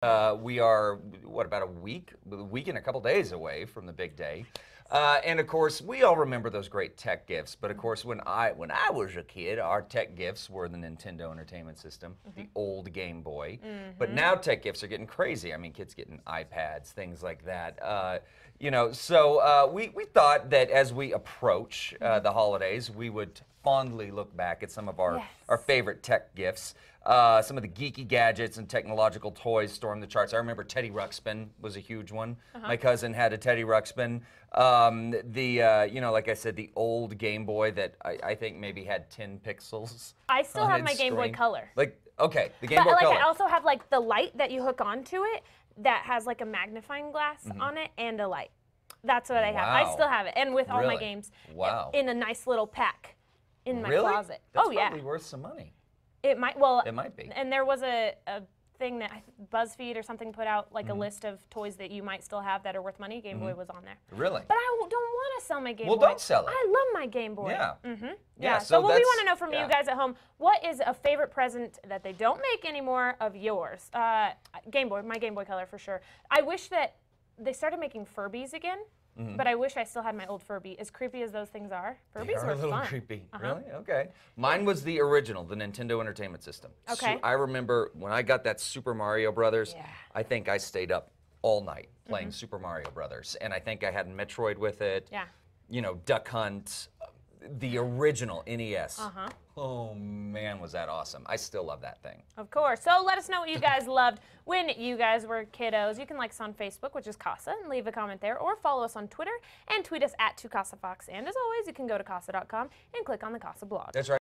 We are, what, about a week and a couple days away from the big day. And of course, we all remember those great tech gifts. But of course, when I was a kid, our tech gifts were the Nintendo Entertainment System, the old Game Boy. But now tech gifts are getting crazy. I mean, kids getting iPads, things like that. You know, so we thought that as we approach the holidays, we would fondly look back at some of our favorite tech gifts. Some of the geeky gadgets and technological toys stormed the charts. I remember Teddy Ruxpin was a huge one. My cousin had a Teddy Ruxpin. You know, like I said, the old Game Boy that I think maybe had 10 pixels. I still have my Game Boy Color. Like, okay, the Game Boy Color. I also have like the light that you hook onto it that has like a magnifying glass on it and a light. That's what I have. I still have it, and with all my games in a nice little pack in my closet. That's probably worth some money. It might. Well, it might be. And there was a thing that BuzzFeed or something put out, like a list of toys that you might still have that are worth money. Game Boy was on there. Really? But I don't want to sell my Game Boy. Well, don't sell it. I love my Game Boy. Yeah. Yeah. So what we want to know from you guys at home, what is a favorite present that they don't make anymore of yours? Game Boy, my Game Boy Color for sure. I wish that they started making Furbies again. But I wish I still had my old Furby. As creepy as those things are, Furbies are were a little fun. creepy. Really? Okay. Mine was the original, the Nintendo Entertainment System. Okay. So I remember when I got that Super Mario Brothers, I think I stayed up all night playing Super Mario Brothers. And I think I had Metroid with it. Yeah. You know, Duck Hunt, the original NES. Oh man, was that awesome. I still love that thing. Of course. So let us know what you guys loved when you guys were kiddos. You can like us on Facebook, which is Casa, and leave a comment there, or follow us on Twitter and tweet us at 2CasaFox. And as always, you can go to Casa.com and click on the Casa blog. That's right.